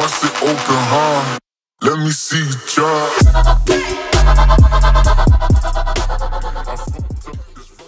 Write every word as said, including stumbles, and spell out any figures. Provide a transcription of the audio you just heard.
bust it open hard. Let me see you try.